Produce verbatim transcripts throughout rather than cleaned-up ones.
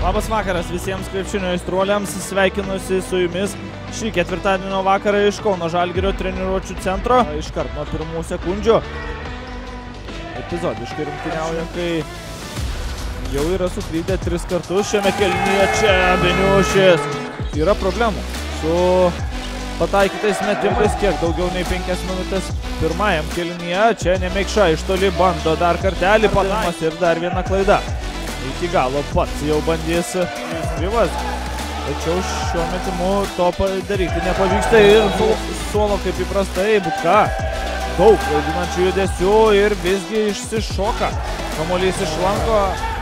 Labas vakaras visiems krepšinio aistruoliams, sveikinusi su jumis šį ketvirtadienio vakarą iš Kauno Žalgirio treniruočių centro. Iškart nuo pirmų sekundžių epizodiškai rungtyniauja, kai jau yra suklydę tris kartus šiame kėlinyje. Čia Beniušis. Yra problemų su pataikytais metimais, kiek daugiau nei penkias minutės pirmajam kėlinyje. Čia Nemekša iš toli bando dar kartelį padavimas ir dar viena klaida. Iki galo pats jau bandys Skrivas, tačiau šiuo metimu to padaryti nepavyksta ir suolo kaip įprastai Butka. Daug klaidinančių judesių ir visgi išsišoka. Kamuolys išlanko.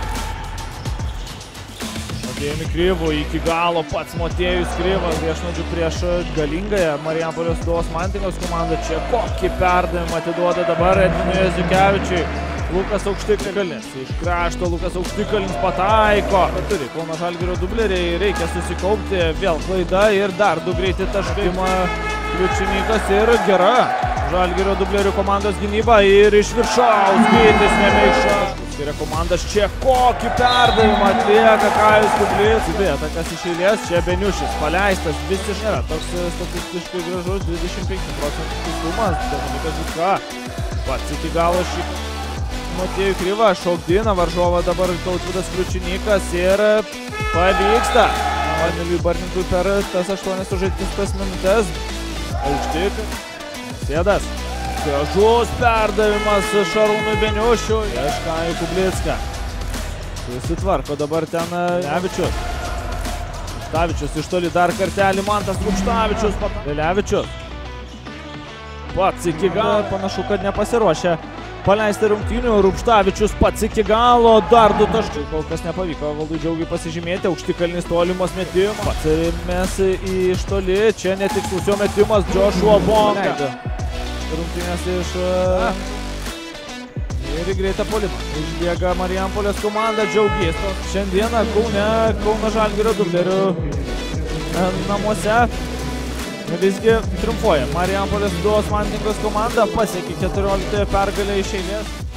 Motiejumi Krivu iki galo pats Motiejus Krivas priešnuodžiu prieš galingąją Marijampolės Sūduvos Mantingos komandą. Čia kokį perdavimą atiduoda dabar Edvinui Jazukevičiui. Lukas Aukštikalnis, iš krašto Lukas Aukštikalnis pataiko. Turi Kauno Žalgirio dubleriai, reikia susikaupti, vėl klaida ir dar du greiti taškai. Kliučininkas ir gera Žalgirio dublerių komandos gynyba ir iš viršaus Gytis Nemekša. Skiria komandas čia kokį perdavimą atlieka Kajus Kublis. Įdėta kas iš eilės, čia Beniušis paleistas, visiškai nėra toks statistiškai gražus, dvidešimt penki procentų tikslumas. Dominikas Butka pats iki galo šį Motiejų Krivą šokdina varžovą dabar Tautvydas Kliučininkas ir pavyksta Vaniliui Barninkui per tas aštuonias sužaidintas minutes. Aukštik, Sėdas, gražus perdavimas Šarūnui Beniušiui. Ieškaju Kublicką. Susitvarko dabar ten Levičius. Rukštavičius iš toli dar kartelį Mantas Rukštavičius. Levičius. Pats iki galo, panašu, kad nepasiruošė paleisti rungtynių. Rukštavičius pats iki galo, dar du taškai. Kol kas nepavyko Valdui Džiaugiui pasižymėti. Aukštikalnis tolimas metimas. Pats mes iš toli. Čia netikslus jo metimas. Joshua Bonga. Rungtynės iš... Ir į greitą puolimą. Išbėga Marijampolės komanda. Džiaugys. Šiandieną Kaune Kauno Žalgirio dublerių namuose visgi triumfuoja. Marijampolės Sūduvos Mantingos komanda pasiekė keturioliktąją pergalę iš eilės.